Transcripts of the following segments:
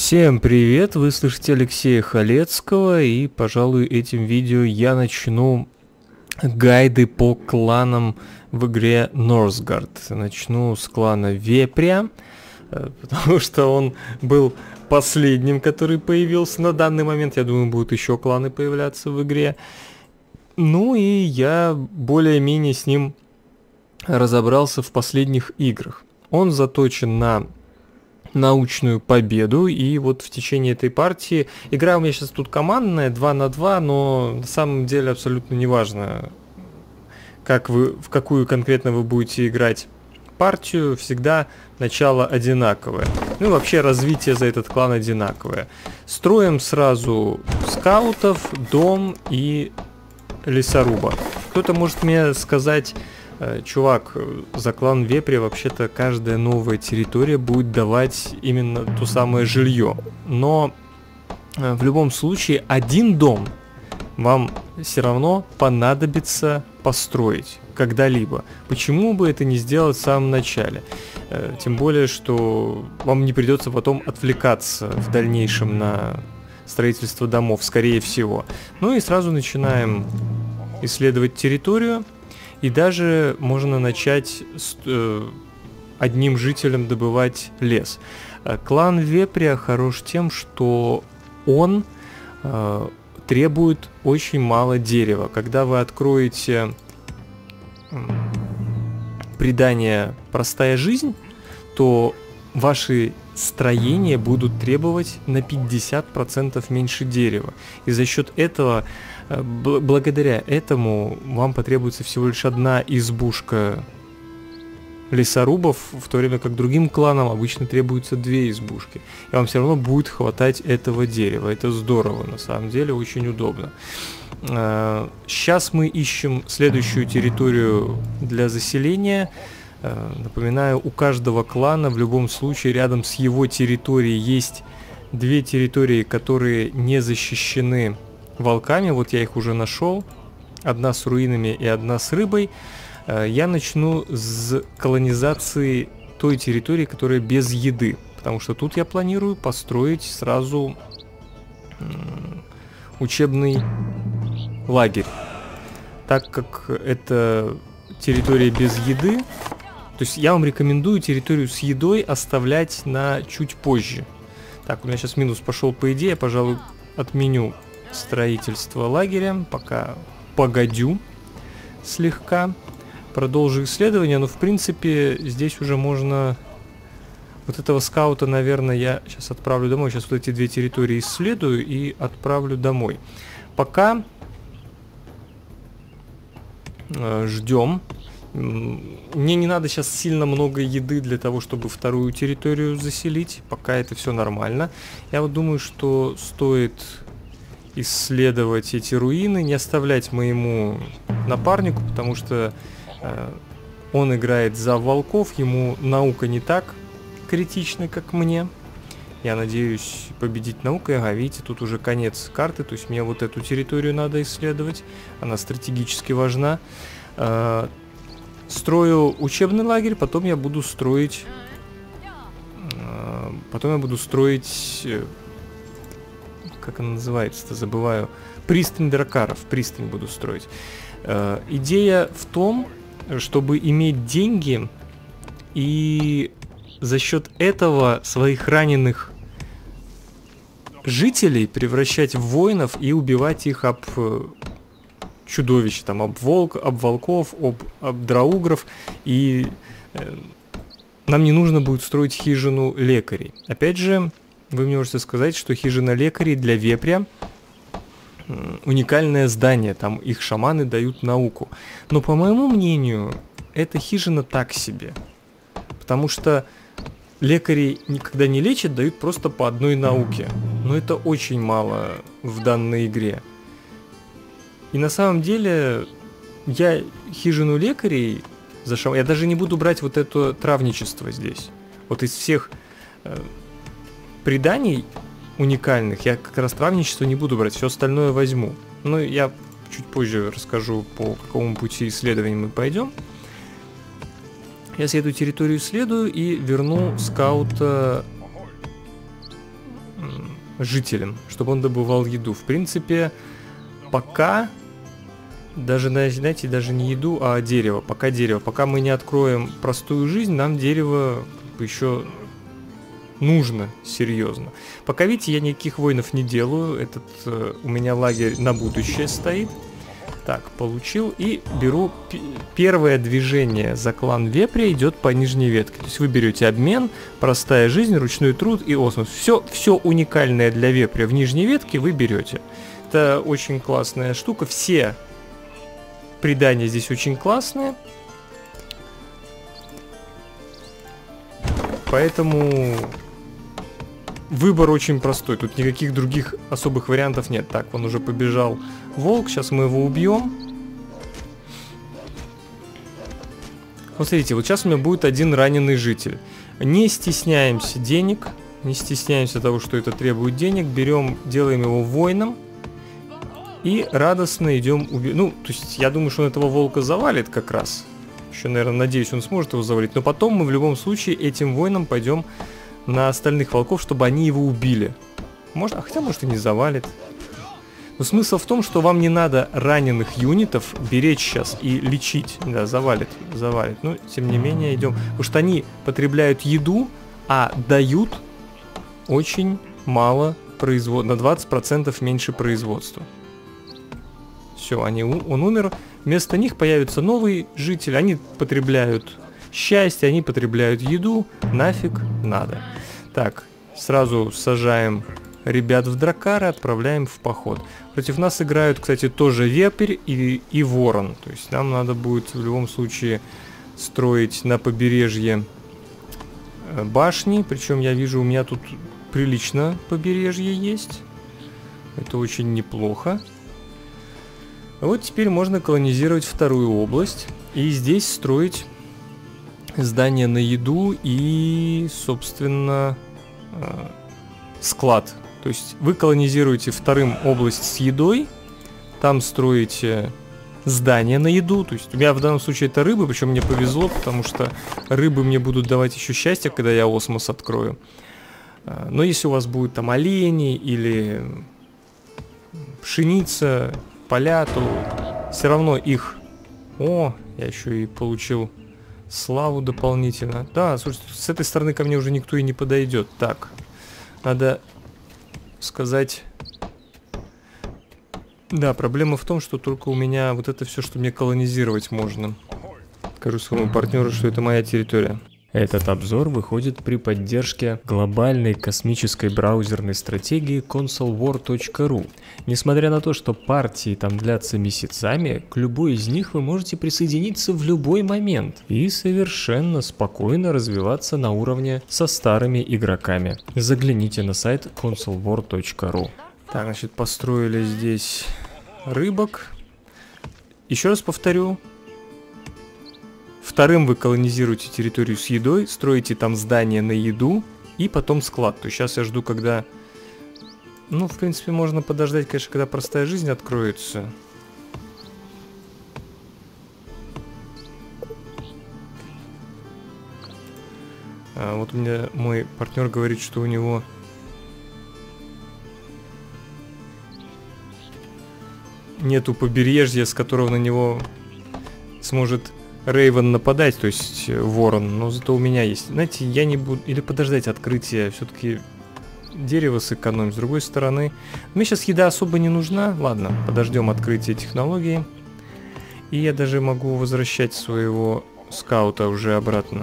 Всем привет, вы слышите Алексея Халецкого, и, пожалуй, этим видео я начну гайды по кланам в игре Northgard. Начну с клана Вепря, потому что он был последним, который появился на данный момент. Я думаю, будут еще кланы появляться в игре. Ну и я более-менее с ним разобрался в последних играх. Он заточен на научную победу, и вот в течение этой партии игра у меня сейчас тут командная 2 на 2, но на самом деле абсолютно неважно, в какую конкретно вы будете играть партию, всегда начало одинаковое. Ну и вообще развитие за этот клан одинаковое. Строим сразу скаутов, дом и лесоруба. Кто-то может мне сказать: чувак, за клан Вепря вообще-то каждая новая территория будет давать именно то самое жилье. Но в любом случае один дом вам все равно понадобится построить когда-либо. Почему бы это не сделать в самом начале? Тем более, что вам не придется потом отвлекаться в дальнейшем на строительство домов, скорее всего. Ну и сразу начинаем исследовать территорию. И даже можно начать с одним жителем добывать лес. Клан Вепря хорош тем, что он требует очень мало дерева. Когда вы откроете придание «Простая жизнь», то ваши строения будут требовать на 50% меньше дерева. И за счет этого, благодаря этому, вам потребуется всего лишь одна избушка лесорубов, в то время как другим кланам обычно требуется 2 избушки. И вам все равно будет хватать этого дерева. Это здорово, на самом деле, очень удобно. Сейчас мы ищем следующую территорию для заселения. Напоминаю, у каждого клана в любом случае рядом с его территорией есть 2 территории, которые не защищены волками. Вот я их уже нашел. Одна с руинами и одна с рыбой. Я начну с колонизации той территории, которая без еды. Потому что тут я планирую построить сразу учебный лагерь. Так как это территория без еды, то есть я вам рекомендую территорию с едой оставлять на чуть позже. Так, у меня сейчас минус пошел по идее, я, пожалуй, отменю строительство лагеря, пока погодю слегка, продолжу исследование, но в принципе здесь уже можно... Вот этого скаута, наверное, я сейчас отправлю домой, сейчас вот эти 2 территории исследую и отправлю домой. Пока ждем. Мне не надо сейчас сильно много еды для того, чтобы вторую территорию заселить. Пока это все нормально. Я вот думаю, что стоит исследовать эти руины, не оставлять моему напарнику, потому что он играет за волков, ему наука не так критична, как мне. Я надеюсь победить наукой. Ага, видите, тут уже конец карты, то есть мне вот эту территорию надо исследовать. Она стратегически важна. Строю учебный лагерь, потом я буду строить... Как она называется-то, забываю. Пристань дракаров. Пристань буду строить. Идея в том, чтобы иметь деньги и за счет этого своих раненых жителей превращать в воинов и убивать их об чудовищ, там, об волков, об драугров, и нам не нужно будет строить хижину лекарей. Опять же, вы мне можете сказать, что хижина лекарей для Вепря уникальное здание, там их шаманы дают науку. Но, по моему мнению, эта хижина так себе, потому что лекарей никогда не лечат, дают просто по одной науке. Но это очень мало в данной игре. И на самом деле я хижину лекарей я даже не буду брать вот это травничество здесь. Вот из всех преданий уникальных я как раз травничество не буду брать, все остальное возьму. Но я чуть позже расскажу, по какому пути исследования мы пойдем. Я эту территорию исследую и верну скаута жителем, чтобы он добывал еду. В принципе, пока, даже, знаете, даже не еду, а дерево. Пока дерево. Пока мы не откроем простую жизнь, нам дерево еще нужно серьезно. Пока, видите, я никаких воинов не делаю. Этот у меня лагерь на будущее стоит. Так, получил и беру первое движение за клан Вепря идет по нижней ветке. То есть вы берете обмен, простая жизнь, ручной труд и осмос. Все уникальное для Вепря в нижней ветке вы берете. Это очень классная штука. Все придания здесь очень классные. Поэтому выбор очень простой. Тут никаких других особых вариантов нет. Так, он уже побежал волк. Сейчас мы его убьем. Вот смотрите, вот сейчас у меня будет один раненый житель. Не стесняемся денег. Не стесняемся того, что это требует денег. Берем, делаем его воином. И радостно идем убить. Ну, то есть я думаю, что он этого волка завалит как раз. Еще, наверное, надеюсь, он сможет его завалить. Но потом мы в любом случае этим воином пойдем на остальных волков, чтобы они его убили. Можно, хотя, может, и не завалит. Но смысл в том, что вам не надо раненых юнитов беречь сейчас и лечить. Да, завалит. Но, тем не менее, идем. Потому что они потребляют еду, а дают очень мало производства. На 20% меньше производства. Все, он умер. Вместо них появится новый житель. Они потребляют счастье, они потребляют еду. Нафиг надо. Так, сразу сажаем ребят в дракары, отправляем в поход. Против нас играют, кстати, тоже вепрь и ворон. То есть нам надо будет в любом случае строить на побережье башни. Причем я вижу, у меня тут прилично побережье есть. Это очень неплохо. Вот теперь можно колонизировать вторую область. И здесь строить здание на еду и, собственно, склад. То есть вы колонизируете вторым область с едой. Там строите здание на еду. То есть у меня в данном случае это рыбы. Причем мне повезло, потому что рыбы мне будут давать еще счастье, когда я осмос открою. Но если у вас будут там олени или пшеница, поля, то все равно их... О, я еще и получил славу дополнительно. Да, слушайте, с этой стороны ко мне уже никто и не подойдет. Так, надо сказать... Да, проблема в том, что только у меня вот это все, что мне колонизировать можно. Скажу своему партнеру, что это моя территория. Этот обзор выходит при поддержке глобальной космической браузерной стратегии consolwar.ru. Несмотря на то, что партии там длятся месяцами, к любой из них вы можете присоединиться в любой момент и совершенно спокойно развиваться на уровне со старыми игроками. Загляните на сайт consolwar.ru. Так, значит, построили здесь рыбок. Еще раз повторю. Вторым вы колонизируете территорию с едой, строите там здание на еду и потом склад. То есть сейчас я жду, когда... Ну, в принципе, можно подождать, конечно, когда простая жизнь откроется. Вот у меня мой партнер говорит, что у него... нету побережья, с которого на него сможет... Рейвен нападать, то есть ворон, но зато у меня есть. Знаете, я не буду... Или подождать открытия, все-таки дерево сэкономим. С другой стороны, мне сейчас еда особо не нужна. Ладно, подождем открытия технологии. И я даже могу возвращать своего скаута уже обратно.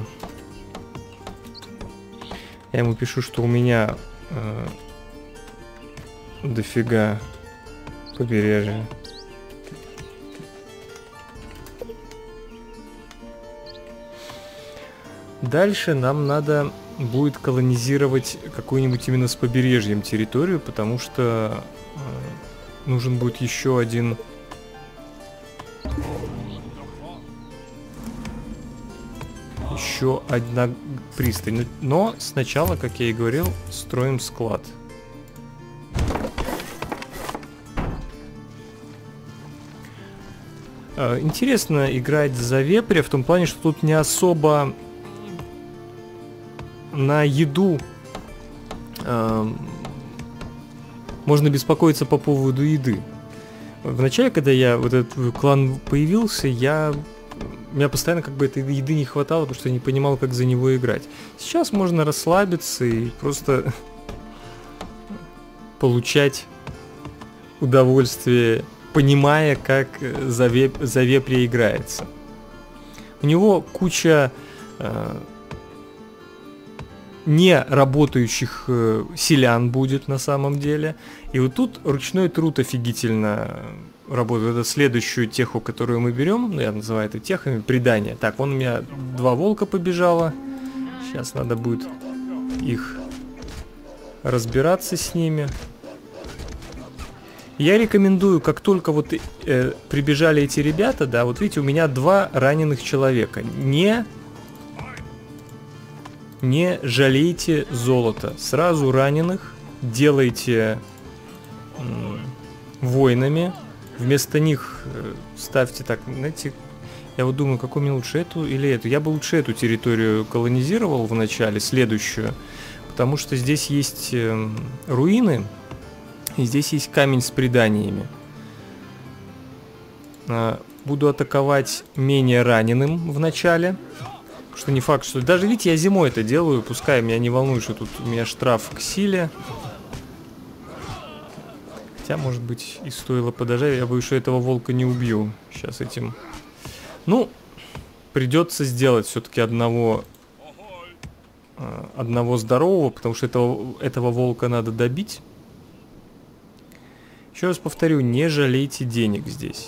Я ему пишу, что у меня дофига побережья. Дальше нам надо будет колонизировать какую-нибудь именно с побережьем территорию, потому что нужен будет еще один... Еще одна пристань. Но сначала, как я и говорил, строим склад. Интересно играть за вепря в том плане, что тут не особо... на еду можно беспокоиться по поводу еды. Вначале, когда я вот этот клан появился, у меня постоянно как бы этой еды не хватало, потому что я не понимал, как за него играть. Сейчас можно расслабиться и просто получать удовольствие, понимая, как за вепря играется. У него куча не работающих селян будет на самом деле. И вот тут ручной труд офигительно работает. Это следующую теху, которую мы берем. Ну, я называю это техами, придание. Так, вон у меня 2 волка побежало. Сейчас надо будет их разбираться с ними. Я рекомендую, как только вот прибежали эти ребята, да, вот видите, у меня 2 раненых человека. Не жалейте золота. Сразу раненых делайте воинами. Вместо них ставьте так, знаете, я вот думаю, какую мне лучше, эту или эту. Я бы лучше эту территорию колонизировал в начале, следующую. Потому что здесь есть руины, и здесь есть камень с преданиями. Буду атаковать менее раненым в начале. Что не факт, что... Даже, видите, я зимой это делаю, пускай меня не волнует, что тут у меня штраф к силе. Хотя, может быть, и стоило подождать. Я боюсь, что этого волка не убью сейчас этим. Ну, придется сделать все-таки одного здорового, потому что этого волка надо добить. Еще раз повторю, не жалейте денег здесь.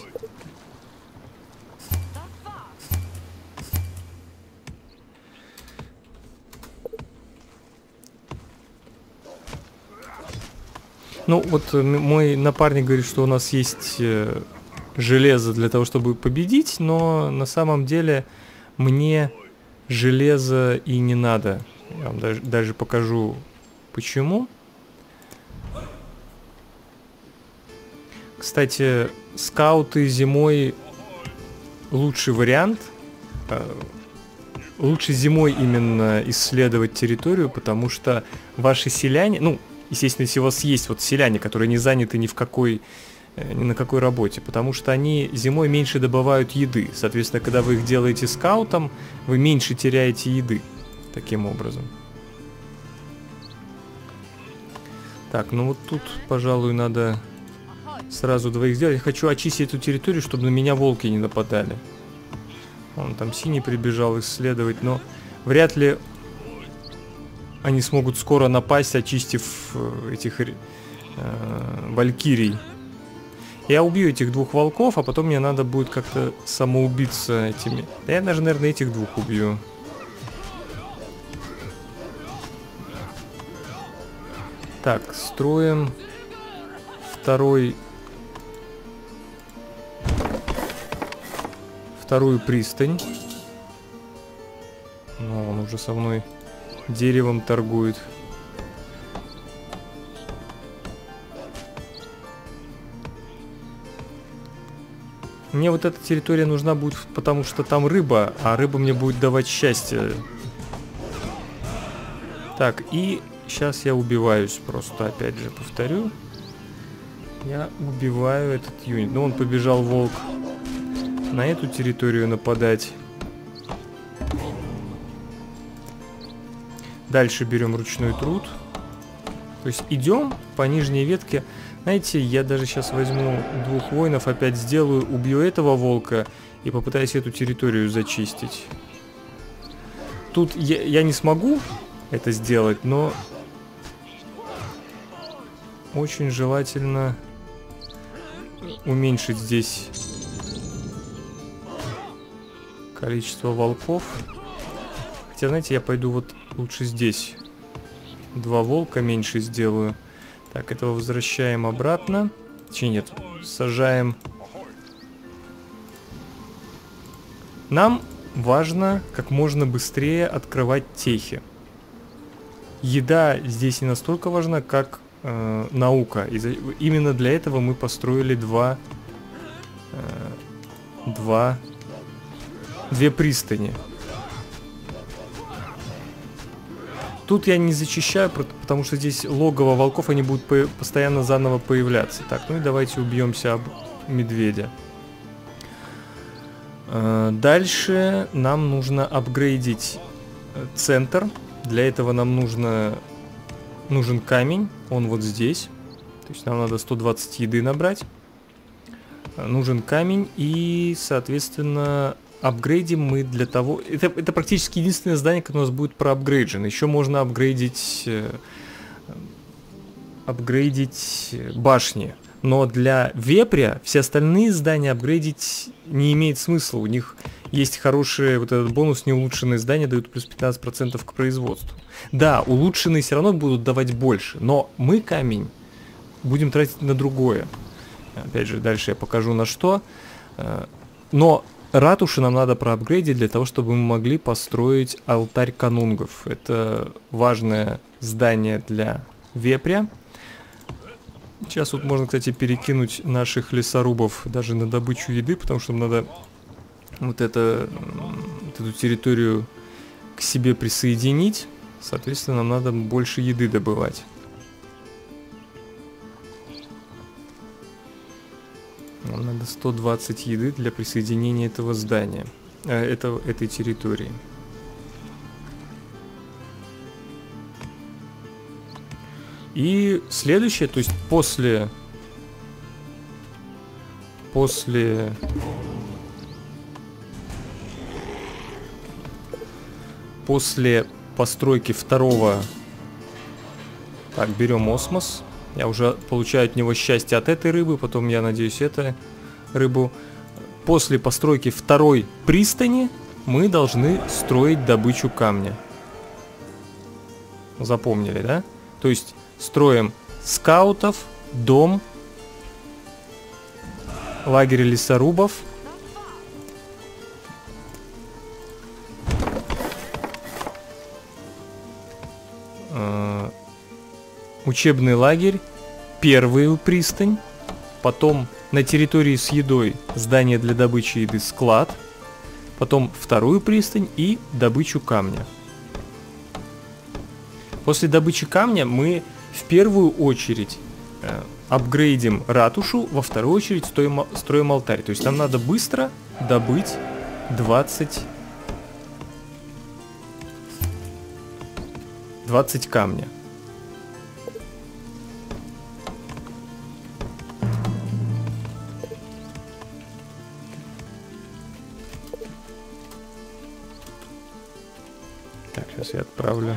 Ну, вот мой напарник говорит, что у нас есть железо для того, чтобы победить, но на самом деле мне железо и не надо. Я вам даже покажу, почему. Кстати, скауты зимой лучший вариант. Лучше зимой именно исследовать территорию, потому что ваши селяне... Ну, естественно, если у вас есть вот селяне, которые не заняты ни на какой работе, потому что они зимой меньше добывают еды. Соответственно, когда вы их делаете скаутом, вы меньше теряете еды таким образом. Так, ну вот тут, пожалуй, надо сразу 2 сделать. Я хочу очистить эту территорию, чтобы на меня волки не нападали. Он там синий прибежал исследовать, но вряд ли они смогут скоро напасть, очистив этих валькирий. Я убью этих 2 волков, а потом мне надо будет как-то самоубиться этими. Да я даже, наверное, этих 2 убью. Так, строим вторую пристань. Но он уже со мной деревом торгует. Мне вот эта территория нужна будет, потому что там рыба, а рыба мне будет давать счастье. Так, и сейчас я убиваюсь просто, опять же, повторю. Я убиваю этот юнит. Ну, он побежал, волк, на эту территорию нападать. Дальше берем ручной труд. То есть идем по нижней ветке. Знаете, я даже сейчас возьму 2 воинов, опять сделаю, убью этого волка и попытаюсь эту территорию зачистить. Тут я не смогу это сделать, но очень желательно уменьшить здесь количество волков. Хотя, знаете, я пойду вот лучше здесь 2 волка меньше сделаю. Так, этого возвращаем обратно. Точнее, нет, сажаем. Нам важно как можно быстрее открывать техи. Еда здесь не настолько важна, как наука. Именно для этого мы построили 2 пристани. Тут я не зачищаю, потому что здесь логово волков, они будут постоянно заново появляться. Так, ну и давайте убьемся об медведя. Дальше нам нужно апгрейдить центр. Для этого нам нужен камень, он вот здесь. То есть нам надо 120 еды набрать. Нужен камень и, соответственно, апгрейдим мы для того... Это практически единственное здание, которое у нас будет проапгрейджено. Еще можно апгрейдить башни. Но для вепря все остальные здания апгрейдить не имеет смысла. У них есть хорошие, вот этот бонус, неулучшенные здания дают плюс 15% к производству. Да, улучшенные все равно будут давать больше, но мы камень будем тратить на другое. Опять же, дальше я покажу на что. Но ратуши нам надо проапгрейдить для того, чтобы мы могли построить алтарь канунгов. Это важное здание для вепря. Сейчас вот можно, кстати, перекинуть наших лесорубов даже на добычу еды, потому что нам надо вот эту территорию к себе присоединить. Соответственно, нам надо больше еды добывать. Нам надо 120 еды для присоединения этого здания, этой территории. И следующее, то есть после постройки второго... Так, берем осмос. Я уже получаю от него счастье от этой рыбы, потом, я надеюсь, эту рыбу. После постройки второй пристани мы должны строить добычу камня. Запомнили, да? То есть строим скаутов, дом, лагерь лесорубов. Учебный лагерь, первую пристань, потом на территории с едой здание для добычи еды, склад, потом вторую пристань и добычу камня. После добычи камня мы в первую очередь апгрейдим ратушу, во вторую очередь строим алтарь. То есть нам надо быстро добыть 20 камня. Так, сейчас я отправлю.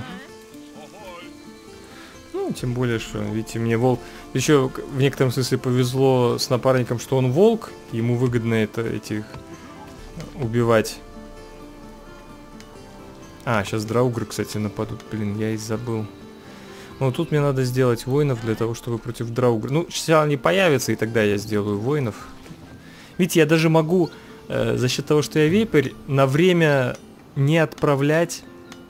Ну, тем более, что, видите, мне волк... Еще в некотором смысле повезло с напарником, что он волк. Ему выгодно этих убивать. А, сейчас драугры, кстати, нападут. Блин, я и забыл. Ну, тут мне надо сделать воинов для того, чтобы против драугры... Ну, сейчас они появятся, и тогда я сделаю воинов. Видите, я даже могу, за счет того, что я вепрь, на время не отправлять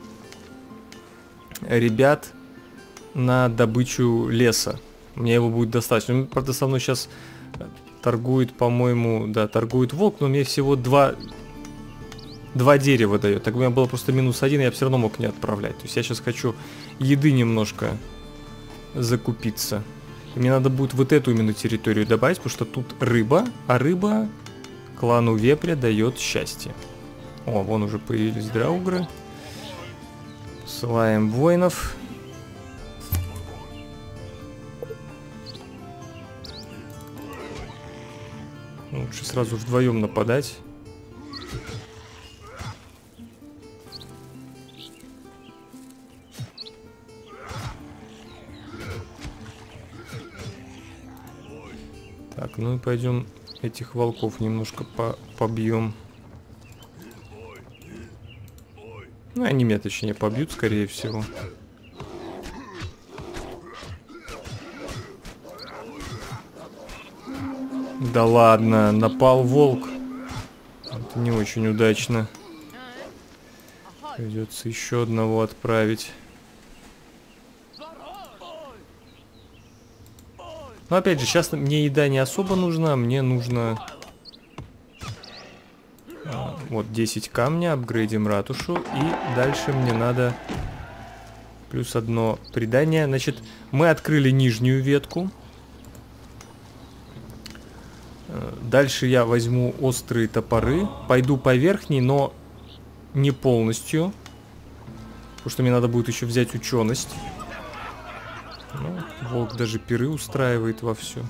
ребят на добычу леса. Мне его будет достаточно. Правда, со мной сейчас торгует, по-моему, да, торгует волк, но мне всего два дерева дает. Так у меня было просто -1, я все равно мог не отправлять. То есть я сейчас хочу еды немножко закупиться. И мне надо будет вот эту именно территорию добавить, потому что тут рыба, а рыба клану вепря дает счастье. О, вон уже появились драугры. Посылаем воинов. Лучше сразу вдвоем нападать. Так, ну и пойдем этих волков немножко побьем. Ну, они меня, точнее, побьют, скорее всего. Да ладно, напал волк. Это не очень удачно. Придется еще одного отправить. Но опять же, сейчас мне еда не особо нужна. Мне нужно... вот 10 камня, апгрейдим ратушу. И дальше мне надо Плюс одно придание. Значит, мы открыли нижнюю ветку. Дальше я возьму острые топоры. Пойду по верхней, но не полностью. Потому что мне надо будет еще взять ученость. Ну, волк даже пиры устраивает вовсю.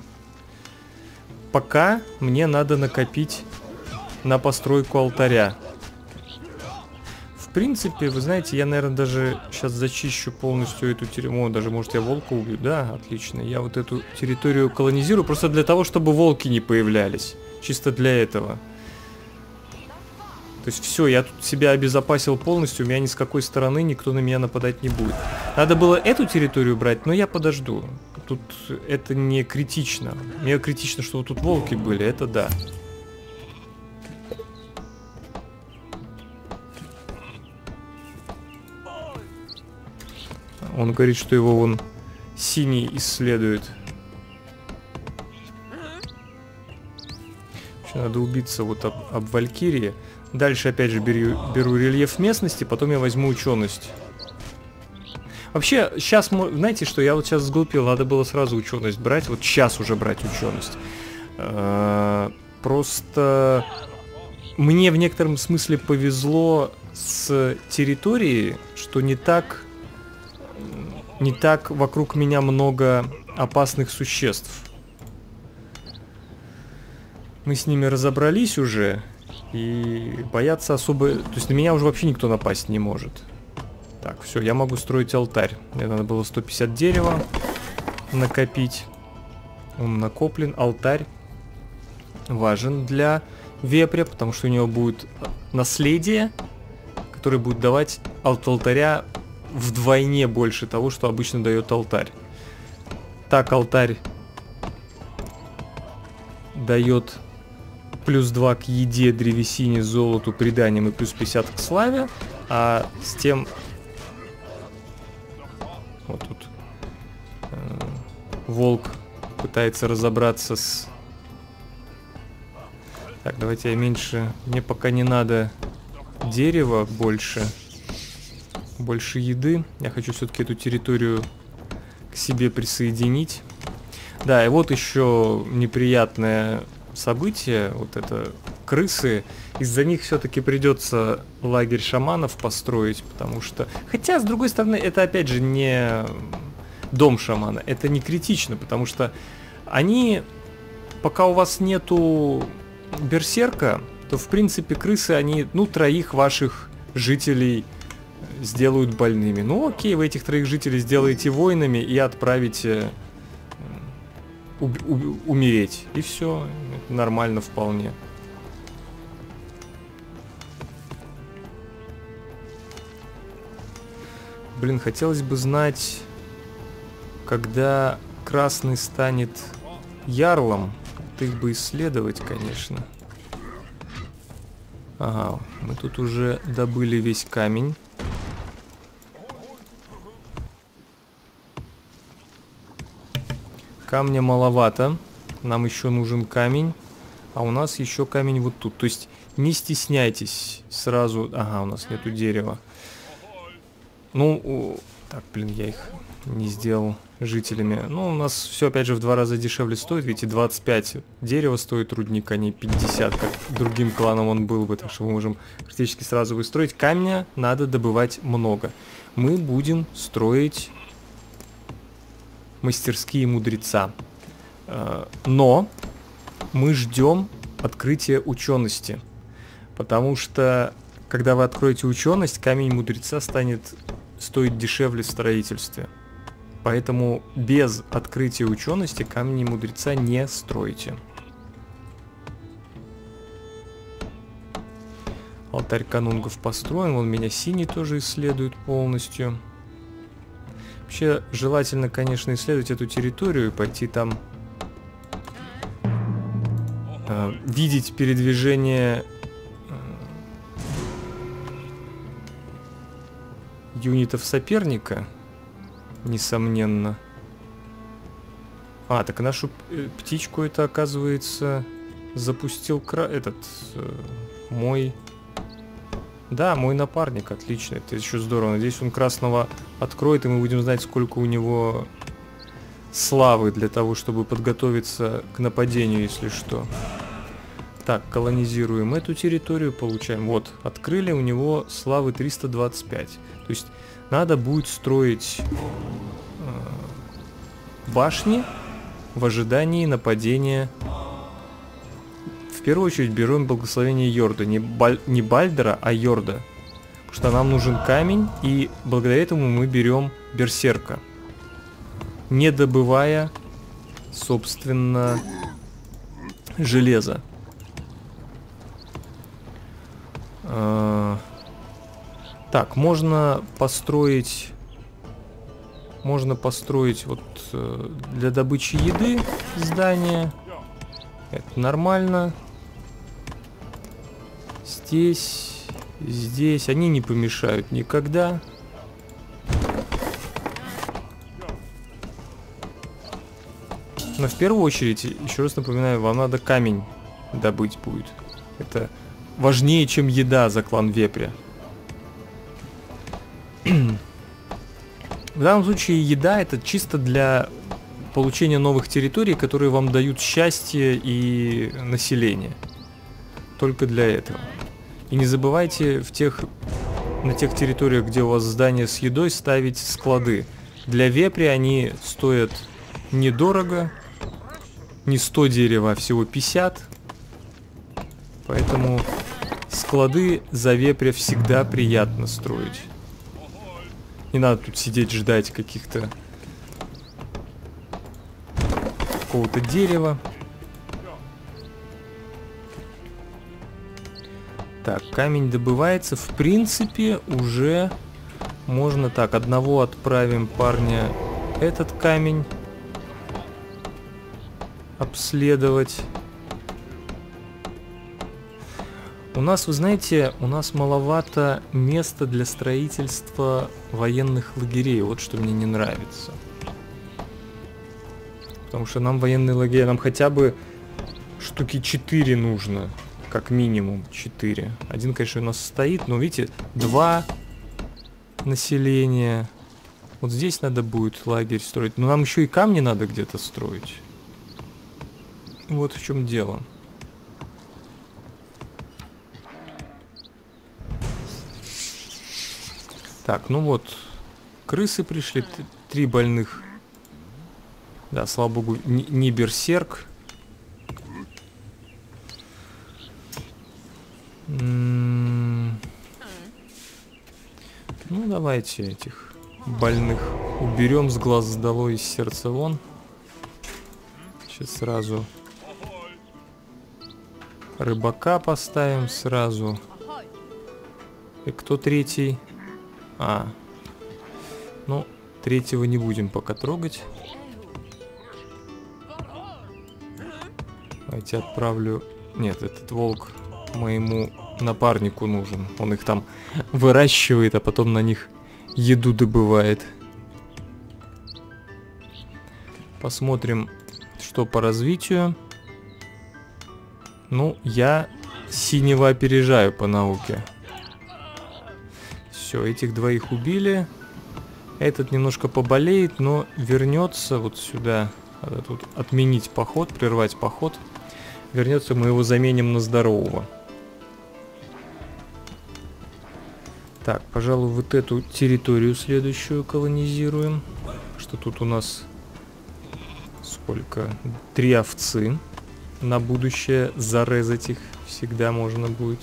Пока мне надо накопить на постройку алтаря. В принципе, вы знаете, я, наверное, даже сейчас зачищу полностью эту территорию. Даже, может, я волка убью. Да, отлично. Я вот эту территорию колонизирую просто для того, чтобы волки не появлялись. Чисто для этого. То есть все, я тут себя обезопасил полностью. У меня ни с какой стороны никто на меня нападать не будет. Надо было эту территорию брать, но я подожду. Тут это не критично. Мне критично, что вот тут волки были. Это да. Он говорит, что его вон синий исследует. Еще надо убиться вот об Валькирии. Дальше опять же беру рельеф местности, потом я возьму ученость. Вообще, сейчас, знаете что, я вот сейчас сглупил, надо было сразу ученость брать. Вот сейчас уже брать ученость. Просто мне в некотором смысле повезло с территорией, что не так вокруг меня много опасных существ. Мы с ними разобрались уже, и бояться особо... То есть на меня уже вообще никто напасть не может. Так, все, я могу строить алтарь. Мне надо было 150 дерева накопить. Он накоплен. Алтарь важен для вепря, потому что у него будет наследие, которое будет давать от алтаря вдвойне больше того, что обычно дает алтарь. Так, алтарь дает плюс 2 к еде, древесине, золоту, приданиям и плюс 50 к славе. А с тем... Вот тут волк пытается разобраться с... Так, давайте я меньше... Мне пока не надо дерева больше. Больше еды. Я хочу все-таки эту территорию к себе присоединить. Да, и вот еще неприятное событие. Вот это крысы. Из-за них все-таки придется лагерь шаманов построить, потому что... Хотя, с другой стороны, это опять же не дом шамана. Это не критично, потому что они... Пока у вас нету берсерка, то, в принципе, крысы, они, ну, 3 ваших жителей сделают больными. Ну окей, вы этих 3 жителей сделаете воинами и отправите умереть. И все, нормально вполне. Блин, хотелось бы знать, когда красный станет ярлом. Вот их бы исследовать, конечно. Ага, мы тут уже добыли весь камень. Камня маловато. Нам еще нужен камень. А у нас еще камень вот тут. То есть не стесняйтесь сразу. Ага, у нас нету дерева. Ну, так, блин, я их не сделал жителями. Ну, у нас все опять же в 2 раза дешевле стоит. Видите, 25 дерева стоит рудник, а не 50, как другим кланом он был бы. Так что мы можем практически сразу выстроить. Камня надо добывать много. Мы будем строить мастерские мудреца. Но мы ждем открытия учености. Потому что, когда вы откроете ученость, камень мудреца станет стоить дешевле в строительстве. Поэтому без открытия учености камни мудреца не стройте. Алтарь канунгов построен. Вон меня синий тоже исследует полностью. Вообще, желательно, конечно, исследовать эту территорию и пойти там видеть передвижение юнитов соперника, несомненно. А, так нашу птичку это, оказывается, запустил этот мой... Да, мой напарник, отлично, это еще здорово. Надеюсь, он красного откроет, и мы будем знать, сколько у него славы для того, чтобы подготовиться к нападению, если что. Так, колонизируем эту территорию, получаем. Вот, открыли, у него славы 325. То есть надо будет строить башни в ожидании нападения. В первую очередь берем благословение Йорда. Не Бальдера, а Йорда. Потому что нам нужен камень, и благодаря этому мы берем берсерка. Не добывая, собственно, железо. Так, можно построить вот для добычи еды здание. Это нормально. Здесь они не помешают никогда. Но в первую очередь, еще раз напоминаю, вам надо камень добыть будет. Это важнее, чем еда за клан Вепря. В данном случае еда это чисто для получения новых территорий, которые вам дают счастье и население. Только для этого. И не забывайте на тех территориях, где у вас здания с едой, ставить склады. Для Вепря они стоят недорого. Не 100 дерева, а всего 50. Поэтому склады за Вепря всегда приятно строить. Не надо тут сидеть ждать какого-то дерева. Так, камень добывается. В принципе, уже можно так. Одного отправим парня этот камень обследовать. У нас, вы знаете, у нас маловато места для строительства военных лагерей. Вот что мне не нравится. Потому что нам военные лагеря, нам хотя бы штуки 4 нужно. Как минимум 4. Один, конечно, у нас стоит, но видите, 2 населения. Вот здесь надо будет лагерь строить. Но нам еще и камни надо где-то строить. Вот в чем дело. Так, ну вот, крысы пришли, 3 больных. Да, слава богу, не берсерк. Ну, давайте этих больных уберем с глаз долой, из сердца вон. Сейчас сразу рыбака поставим сразу. И кто третий? Ну, третьего не будем пока трогать. Давайте отправлю... Нет, этот волк моему напарнику нужен. Он их там выращивает, а потом на них еду добывает. Посмотрим, что по развитию. Ну, я синего опережаю по науке. Все, этих двоих убили. Этот немножко поболеет, но вернется вот сюда. Надо тут отменить поход, прервать поход. Вернется, мы его заменим на здорового. Так, пожалуй, вот эту территорию следующую колонизируем. Что тут у нас сколько? 3 овцы. На будущее зарезать их всегда можно будет.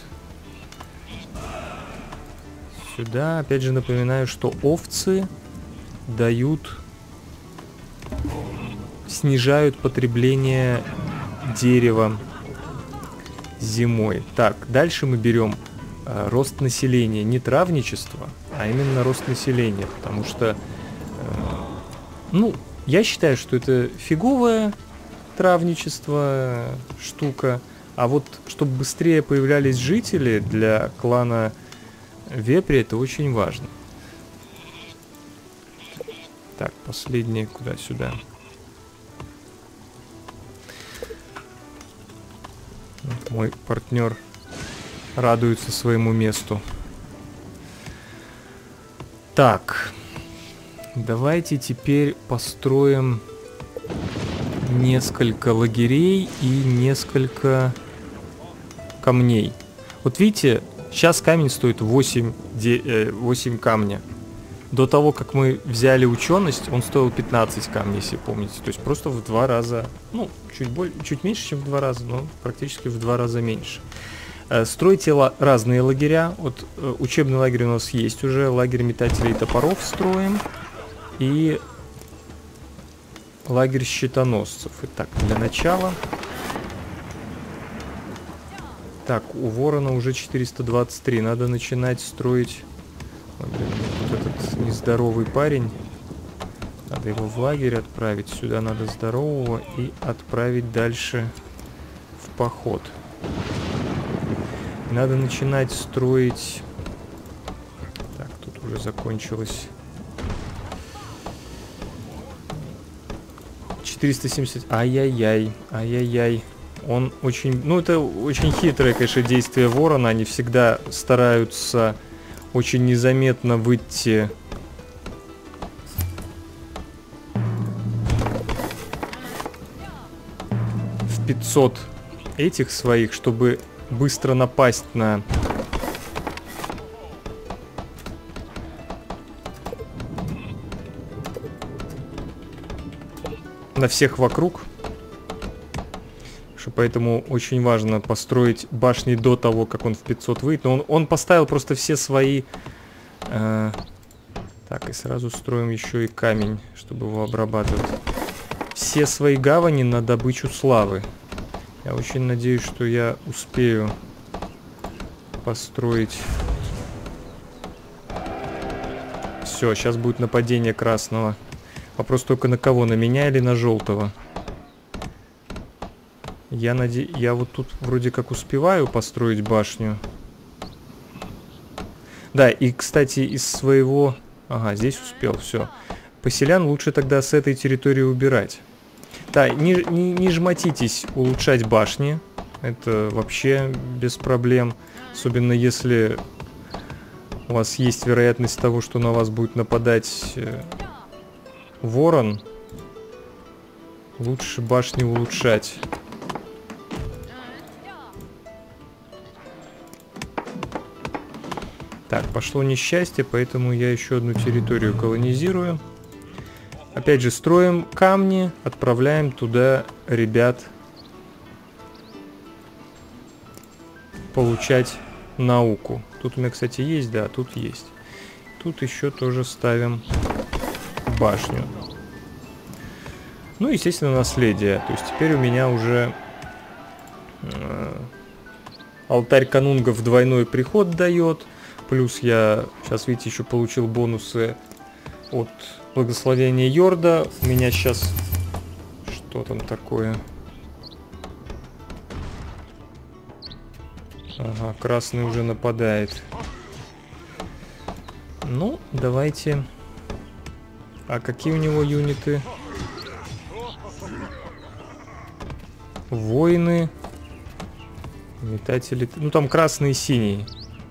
Сюда, опять же, напоминаю, что овцы снижают потребление дерева зимой. Так, дальше мы берем рост населения, не травничество, а именно рост населения, потому что, ну, я считаю, что это фиговое травничество штука, а вот чтобы быстрее появлялись жители для клана Вепря, это очень важно. Так, последнее куда? Сюда. Вот мой партнер радуется своему месту. Так. Давайте теперь построим несколько лагерей и несколько камней. Вот видите, сейчас камень стоит 8 камня. До того, как мы взяли ученость, он стоил 15 камней, если помните. То есть просто в 2 раза, ну, чуть меньше, чем в 2 раза, но практически в 2 раза меньше. Стройте разные лагеря. Вот учебный лагерь у нас есть уже. Лагерь метателей топоров строим. И лагерь щитоносцев. Итак, для начала. Так, у ворона уже 423. Надо начинать строить... Ой, блин, вот этот нездоровый парень. Надо его в лагерь отправить. Сюда надо здорового и отправить дальше в поход. Надо начинать строить... Так, тут уже закончилось. 470... Ай-яй-яй, ай-яй-яй. Он очень... Ну, это очень хитрое, конечно, действие ворона. Они всегда стараются очень незаметно выйти... в 500 этих своих, чтобы быстро напасть на... всех вокруг. Поэтому очень важно построить башни до того, как он в 500 выйдет. Но он поставил просто все свои... Так, и сразу строим еще и камень, чтобы его обрабатывать. Все свои гавани на добычу славы. Я очень надеюсь, что я успею построить... Все, сейчас будет нападение красного. Вопрос только на кого? На меня или на желтого? Я вот тут вроде как успеваю построить башню. Да, и, кстати, из своего... Ага, здесь успел, все. Поселян лучше тогда с этой территории убирать. Да, не жмотитесь улучшать башни. Это вообще без проблем. Особенно если у вас есть вероятность того, что на вас будет нападать ворон. Лучше башни улучшать. Так, пошло несчастье, поэтому я еще одну территорию колонизирую. Опять же, строим камни, отправляем туда ребят получать науку. Тут у меня, кстати, есть, да, тут есть. Тут еще тоже ставим башню. Ну, естественно, наследие. То есть теперь у меня уже алтарь канунгов двойной приход дает. Плюс я, сейчас, видите, еще получил бонусы от благословения Йорда. У меня сейчас... Что там такое? Ага, красный уже нападает. Ну, давайте... А какие у него юниты? Воины. Метатели... Ну, там красный и синий.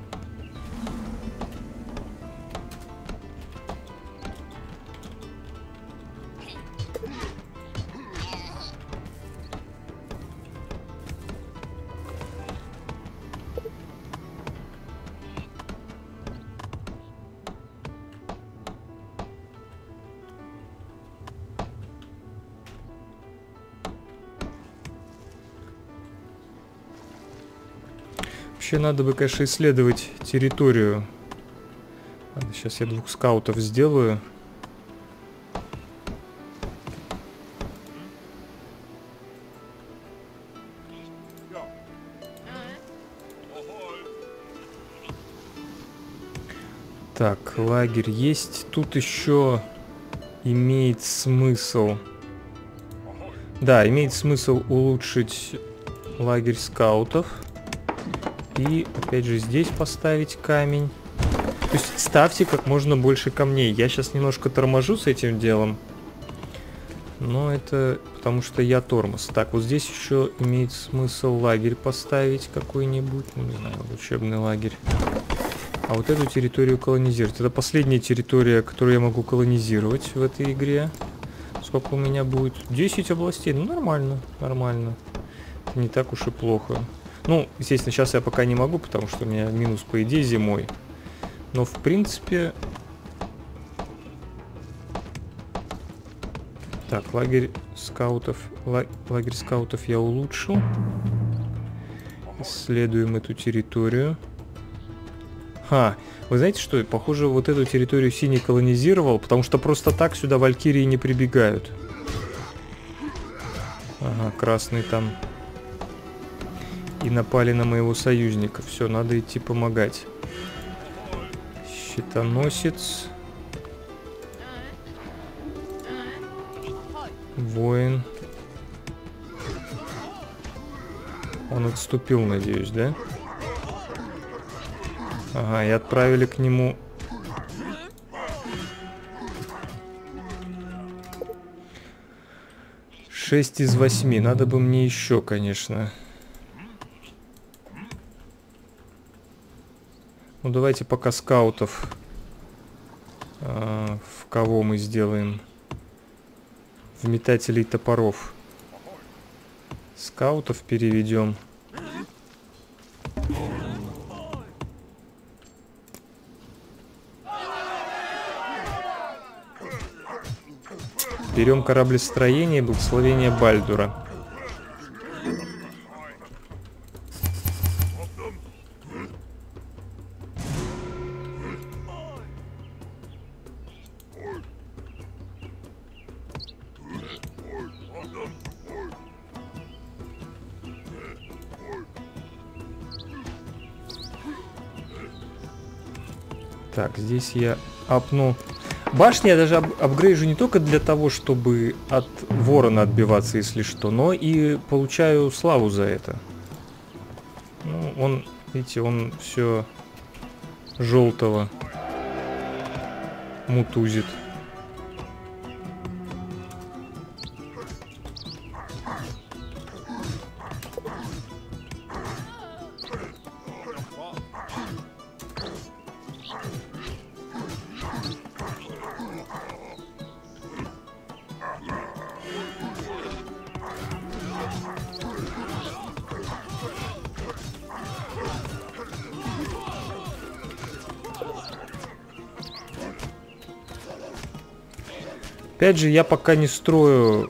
Вообще надо бы, конечно, исследовать территорию. Ладно, сейчас я 2 скаутов сделаю. Так, лагерь есть. Тут еще имеет смысл... Да, имеет смысл улучшить лагерь скаутов. И опять же здесь поставить камень. То есть ставьте как можно больше камней. Я сейчас немножко торможу с этим делом. Но это потому что я тормоз. Так, вот здесь еще имеет смысл лагерь поставить какой-нибудь. Ну, не знаю, учебный лагерь. А вот эту территорию колонизировать. Это последняя территория, которую я могу колонизировать в этой игре. Сколько у меня будет? 10 областей. Ну, нормально, нормально. Не так уж и плохо. Ну, естественно, сейчас я пока не могу, потому что у меня минус, по идее, зимой. Но, в принципе... Так, лагерь скаутов. Лагерь скаутов я улучшил. Исследуем эту территорию. Вы знаете что? Похоже, вот эту территорию синий колонизировал, потому что просто так сюда валькирии не прибегают. Ага, красный там. И напали на моего союзника. Все, надо идти помогать. Щитоносец. Воин. Он отступил, надеюсь, да? Ага, и отправили к нему... Шесть из 8. Надо бы мне еще, конечно. Ну, давайте пока скаутов. В кого мы сделаем? В метателей топоров. Скаутов переведем. Берем кораблестроение и благословение Бальдура. Так, здесь я апну. Башни я даже апгрейжу не только для того, чтобы от ворона отбиваться, если что, но и получаю славу за это. Ну, он, видите, он все желтого мутузит. Опять же, я пока не строю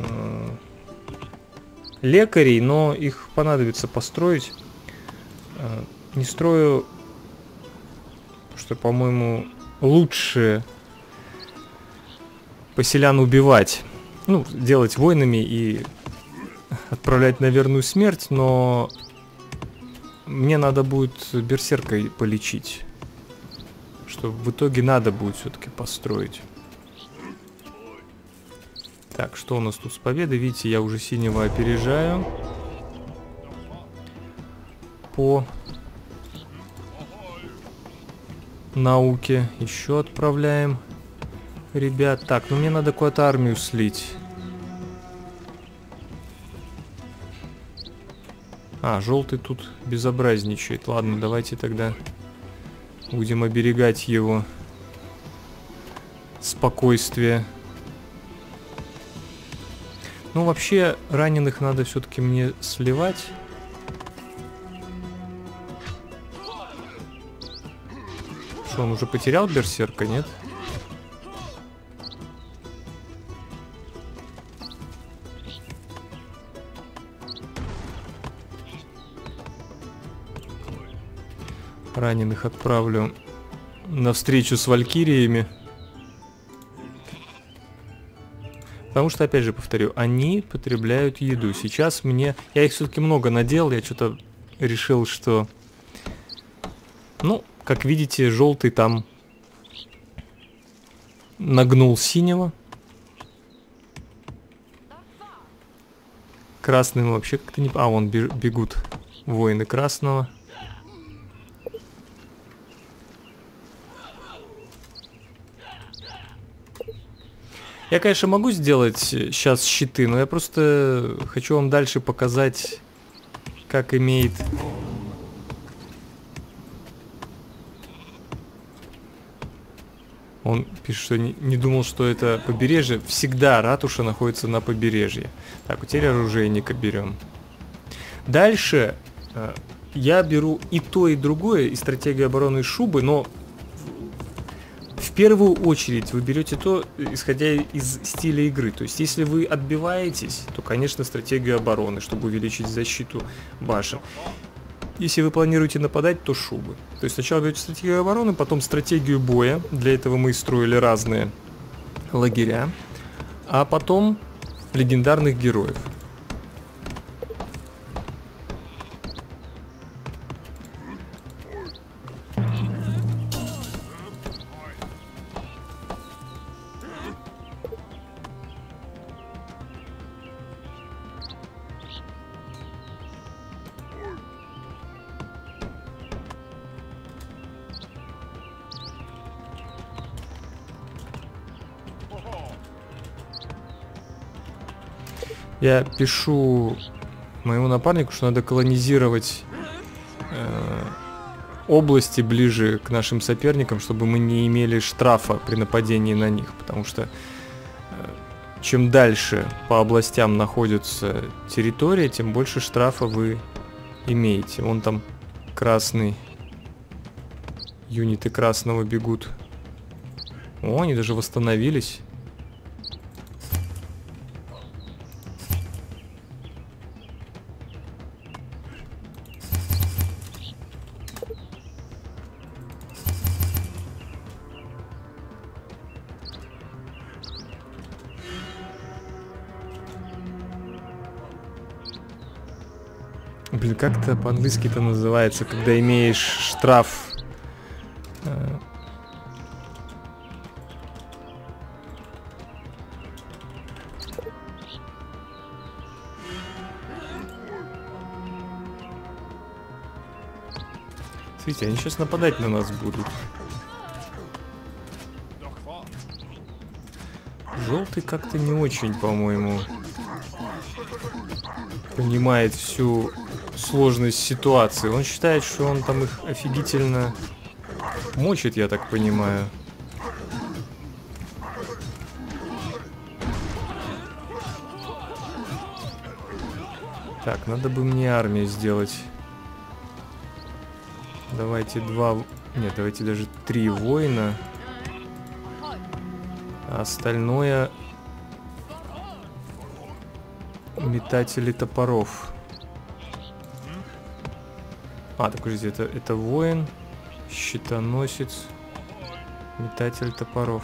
лекарей, но их понадобится построить. Не строю, что, по-моему, лучше поселян убивать. Ну, делать воинами и отправлять на верную смерть, но мне надо будет берсеркой полечить. Что в итоге надо будет все-таки построить. Так, что у нас тут с победой? Видите, я уже синего опережаю. По науке. Еще отправляем ребят. Так, ну мне надо куда-то армию слить. Желтый тут безобразничает. Ладно, давайте тогда будем оберегать его спокойствие. Ну, вообще, раненых надо все-таки мне сливать. Что, он уже потерял берсерка, нет? Раненых отправлю на встречу с валькириями. Потому что, опять же, повторю, они потребляют еду. Сейчас мне... Я их все-таки много наделал. Я что-то решил, что... Ну, как видите, желтый там нагнул синего. Красный вообще как-то не... вон бегут воины красного. Я, конечно, могу сделать сейчас щиты, но я просто хочу вам дальше показать, как имеет Он пишет, что не думал, что это побережье. Всегда ратуша находится на побережье. Так, теперь оружейника берем. Дальше я беру и то, и другое, и стратегию обороны, и шубы, но в первую очередь вы берете то, исходя из стиля игры. То есть, если вы отбиваетесь, то, конечно, стратегию обороны, чтобы увеличить защиту башен. Если вы планируете нападать, то шубы. То есть сначала берете стратегию обороны, потом стратегию боя. Для этого мы строили разные лагеря. А потом легендарных героев. Я пишу моему напарнику, что надо колонизировать области ближе к нашим соперникам, чтобы мы не имели штрафа при нападении на них, потому что чем дальше по областям находится территория, тем больше штрафа вы имеете. Вон там красный, юниты красного бегут. О, они даже восстановились. Блин, как это по-английски-то называется, когда имеешь штраф? Смотрите, они сейчас нападать на нас будут. Желтый как-то не очень, по-моему, понимает всю сложность ситуации. Он считает, что он там их офигительно мочит, я так понимаю. Так, надо бы мне армию сделать. Давайте нет, давайте даже 3 воина. А остальное метатели топоров. А, так, подождите, это воин, щитоносец, метатель топоров.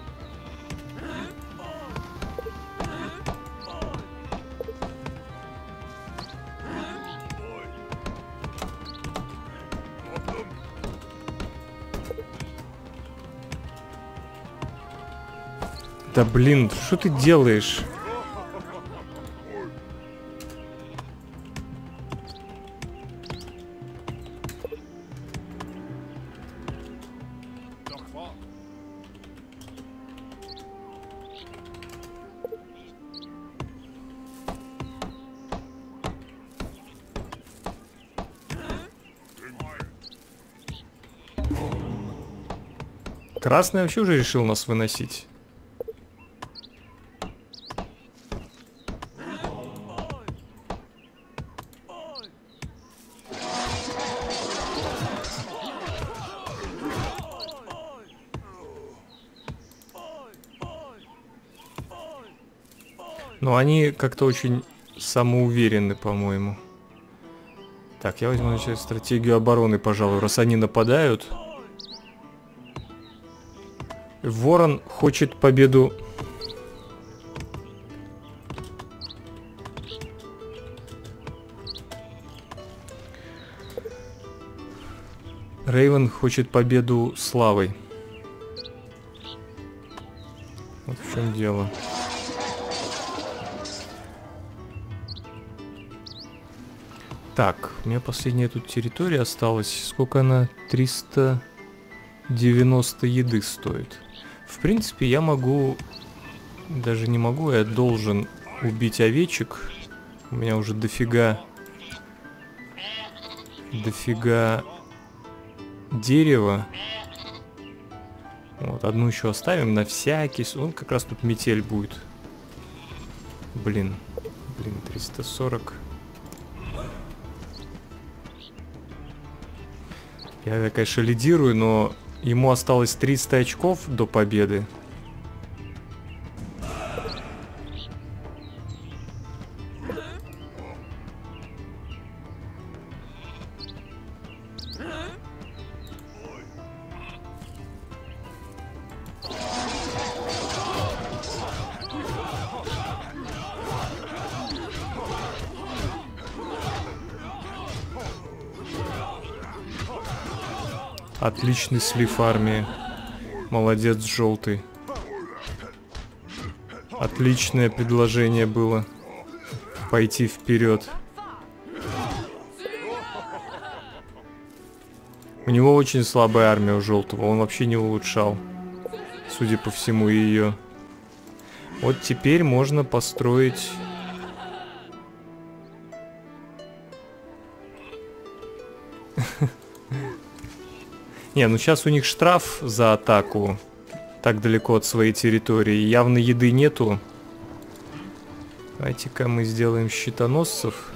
Да блин, что ты делаешь? Красный вообще уже решил нас выносить. Но они как-то очень самоуверены, по-моему. Так, я возьму сейчас стратегию обороны, пожалуй, раз они нападают. Ворон хочет победу. Рейвен хочет победу славой. Вот в чем дело. Так, у меня последняя тут территория осталась. Сколько она? 390 еды стоит. В принципе, я могу... Даже не могу, я должен убить овечек. У меня уже дофига дерева. Вот, одну еще оставим на всякий... Он как раз тут метель будет. Блин, 340. Я, конечно, лидирую, но ему осталось 300 очков до победы. Отличный слив армии. Молодец, желтый. Отличное предложение было. Пойти вперед. У него очень слабая армия у желтого. Он вообще не улучшал. Судя по всему, ее. Вот теперь можно построить... Не, ну сейчас у них штраф за атаку. Так далеко от своей территории. Явно еды нету. Давайте-ка мы сделаем щитоносцев.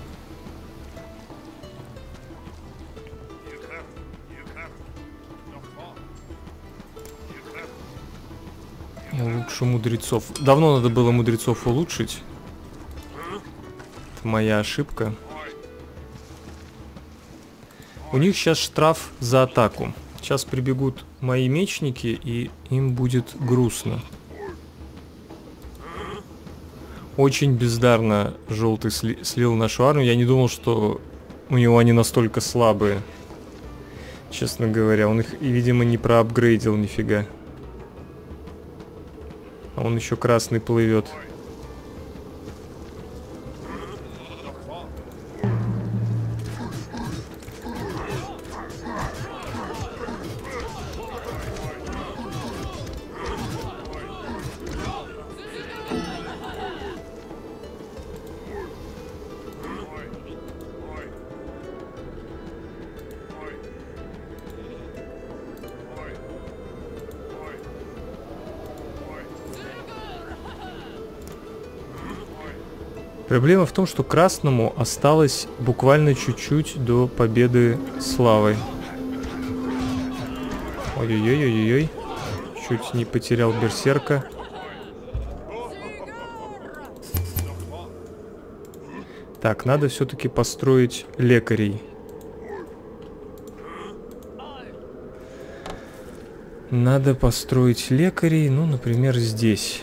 Лучше мудрецов. Давно надо было мудрецов улучшить. Это моя ошибка. У них сейчас штраф за атаку. Сейчас прибегут мои мечники, и им будет грустно. Очень бездарно желтый слил нашу армию. Я не думал, что у него они настолько слабые. Честно говоря, он их, видимо, не проапгрейдил нифига. А он еще красный плывет. Проблема в том, что красному осталось буквально чуть-чуть до победы славой. Ой-ой-ой-ой-ой. Чуть не потерял берсерка. Так, надо все-таки построить лекарей. Надо построить лекарей, ну, например, здесь.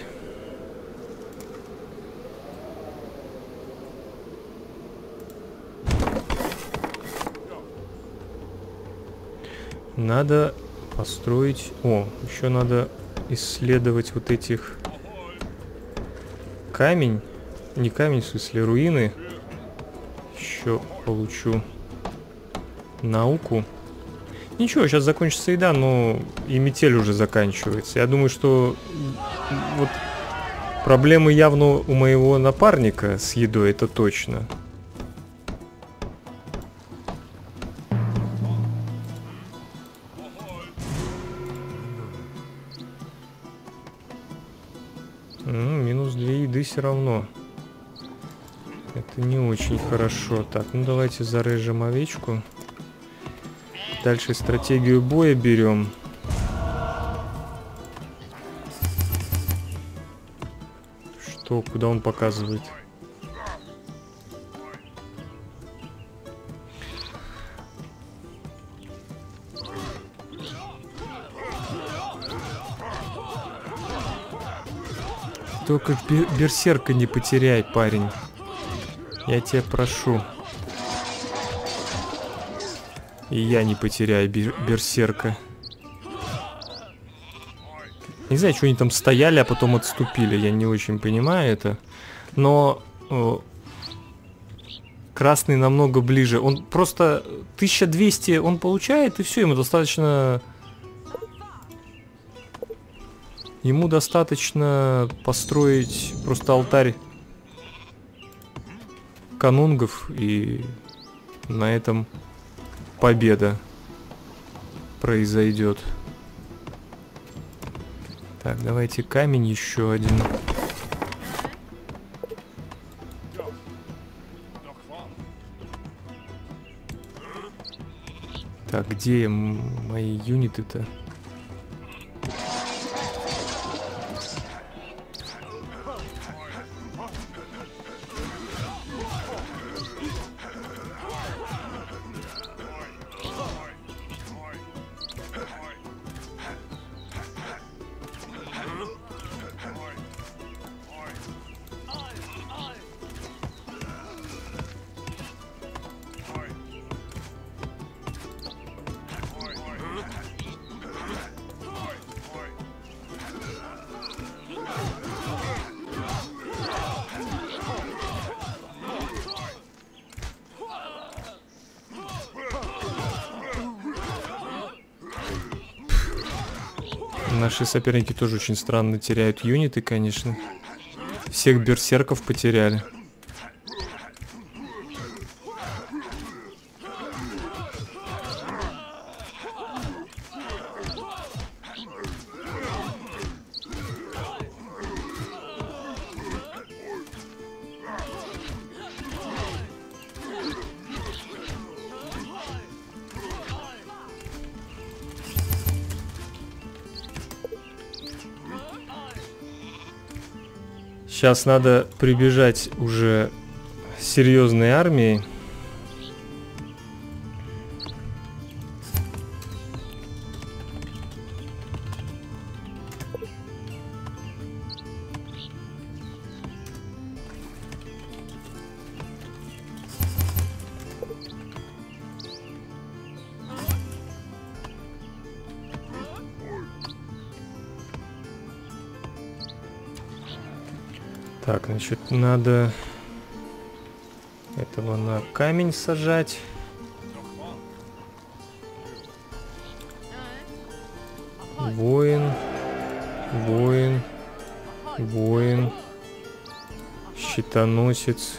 Надо построить... О, еще надо исследовать вот этих... Камень. Не камень, в смысле, руины. Еще получу науку. Ничего, сейчас закончится еда, но и метель уже заканчивается. Я думаю, что вот проблемы явно у моего напарника с едой, это точно. Минус 2 еды все равно. Это не очень хорошо. Так, ну давайте зарежем овечку. Дальше стратегию боя берем. Что, куда он показывает? Только берсерка не потеряй, парень. Я тебя прошу. И я не потеряю берсерка. Не знаю, что они там стояли, а потом отступили. Я не очень понимаю это. Но красный намного ближе. Он просто 1200 он получает, и все, ему достаточно... Ему достаточно построить просто алтарь канунгов, и на этом победа произойдет. Так, давайте камень еще один. Так, где мои юниты-то? Наши соперники тоже очень странно теряют юниты, конечно. Всех берсерков потеряли. Сейчас надо прибежать уже серьезной армией. Так, значит, надо этого на камень сажать. Воин, воин, воин, щитоносец.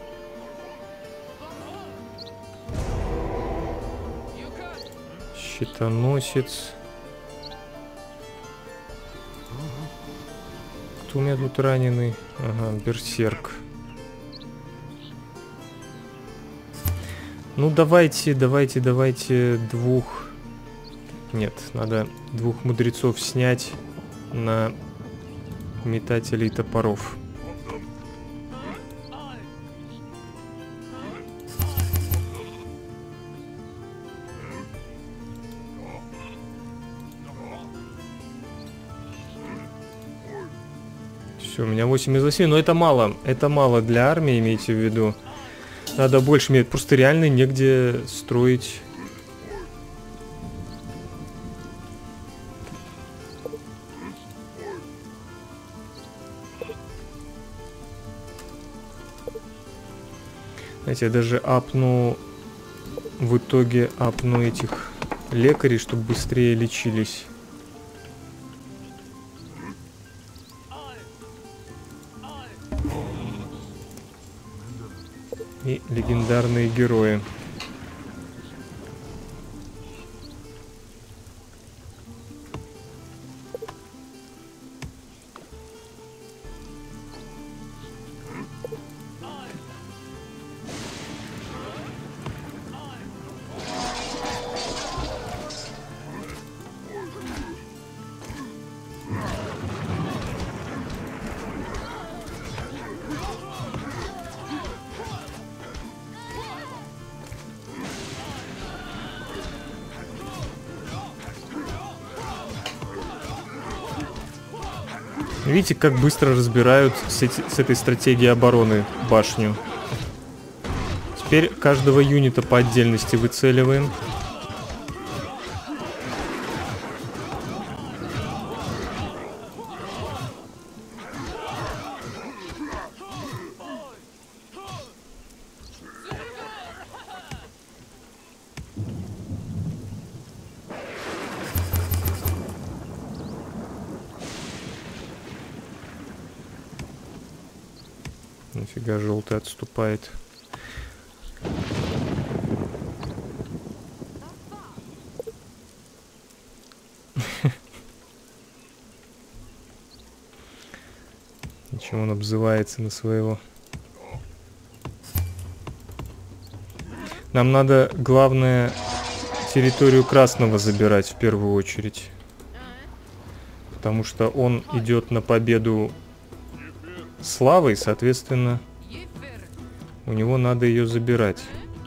Щитоносец. Кто у меня тут раненый? Ага, берсерк. Ну давайте двух... Нет, надо двух мудрецов снять на метателей топоров. Все, у меня 8 из 8, но это мало для армии, имейте в виду. Надо больше, мне просто реально негде строить. Знаете, я даже в итоге апну этих лекарей, чтобы быстрее лечились. И легендарные герои. Видите, как быстро разбирают с этой стратегией обороны башню. Теперь каждого юнита по отдельности выцеливаем. Нафига желтый отступает. обзывается на своего. Нам надо, главное, территорию красного забирать в первую очередь. Потому что он идет на победу славой, соответственно, у него надо ее забирать.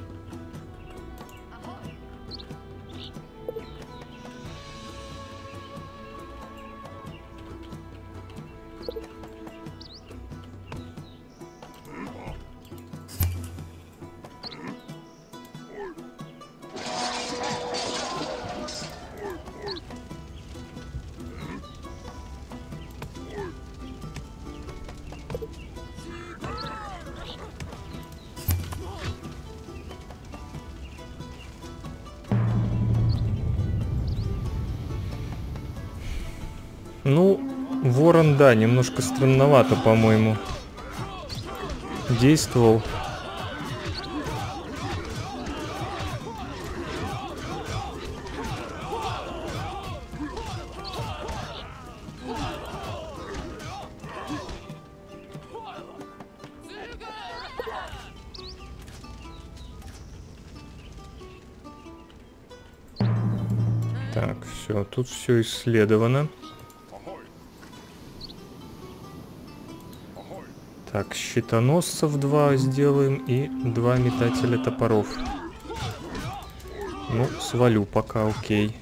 Ну, ворон, да, немножко странновато, по-моему, действовал. Так, все, тут все исследовано. Так, щитоносцев 2 сделаем и 2 метателя топоров. Ну, свалю пока, окей.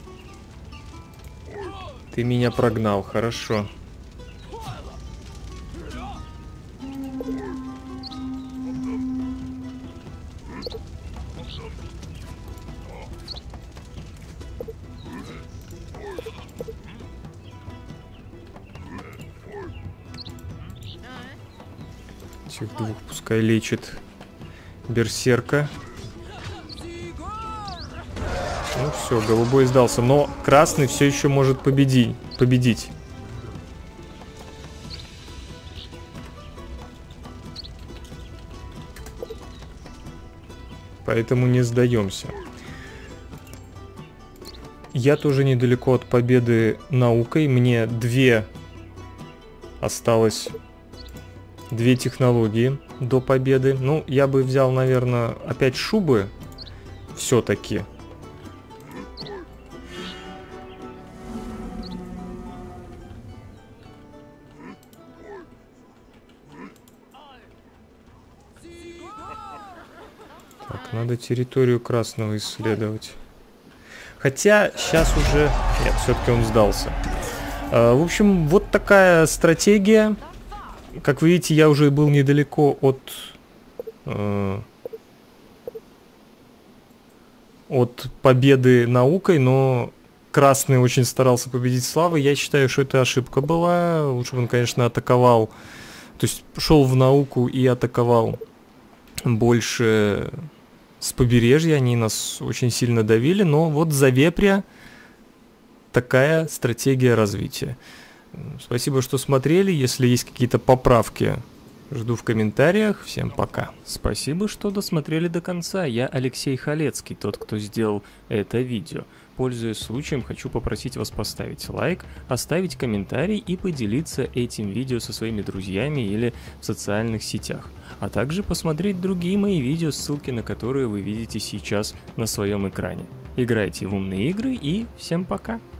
Ты меня прогнал, хорошо. Этих двух пускай лечит берсерка. Ну все, голубой сдался, но красный все еще может победить. Поэтому не сдаемся. Я тоже недалеко от победы наукой. Мне осталось 2 технологии до победы. Ну, я бы взял, наверное, опять шубы. Все-таки. Так, надо территорию красного исследовать. Хотя сейчас уже... Нет, все-таки он сдался. В общем, вот такая стратегия. Как вы видите, я уже был недалеко от победы наукой, но красный очень старался победить славой. Я считаю, что это ошибка была. Лучше бы он, конечно, атаковал. То есть шел в науку и атаковал больше с побережья. Они нас очень сильно давили. Но вот за вепря такая стратегия развития. Спасибо, что смотрели. Если есть какие-то поправки, жду в комментариях. Всем пока. Спасибо, что досмотрели до конца. Я Алексей Халецкий, тот, кто сделал это видео. Пользуясь случаем, хочу попросить вас поставить лайк, оставить комментарий и поделиться этим видео со своими друзьями или в социальных сетях. А также посмотреть другие мои видео, ссылки на которые вы видите сейчас на своем экране. Играйте в умные игры и всем пока.